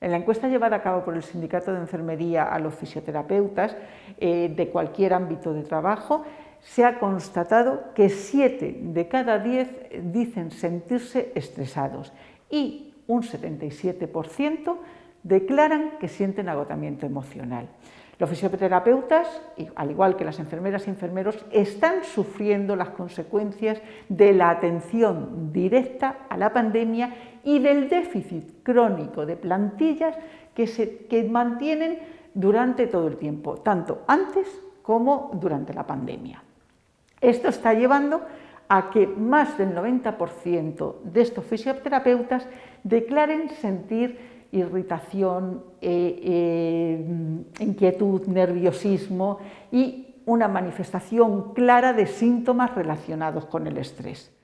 En la encuesta llevada a cabo por el Sindicato de Enfermería a los fisioterapeutas de cualquier ámbito de trabajo, se ha constatado que 7 de cada 10 dicen sentirse estresados y un 77% declaran que sienten agotamiento emocional. Los fisioterapeutas, al igual que las enfermeras y enfermeros, están sufriendo las consecuencias de la atención directa a la pandemia y del déficit crónico de plantillas que mantienen durante todo el tiempo, tanto antes como durante la pandemia. Esto está llevando a que más del 90% de estos fisioterapeutas declaren sentir irritación, inquietud, nerviosismo y una manifestación clara de síntomas relacionados con el estrés.